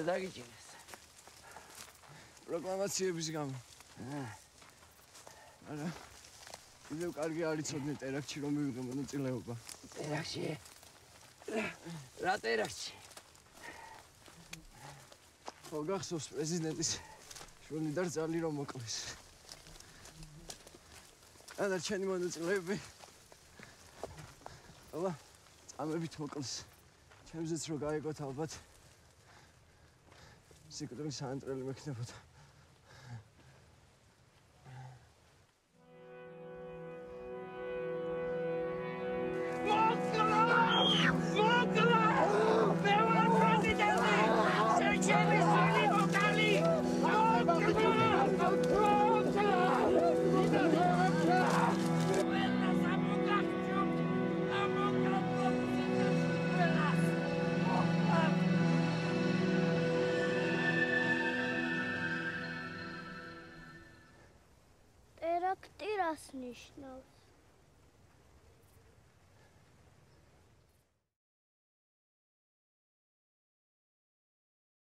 მიწაზე დაგიჭირეს. პროკლამაციების გამო. არა. კიდევ კარგი არ იცოდნენ ტერაქტში რომ მივიღე მონაწილეობა. ტერაქტში? რა ტერაქტში? ხო გახსოვს პრეზიდენტის შვილი და რძალი რომ მოკლეს. დანარჩენი მონაწილეები აბა წამებით მოკლეს. ჩემზეც რო გაიგოთ ალბათ სიკვდილის საანტრელი მექნებოდა. ტერაქტი რას ნიშნავს?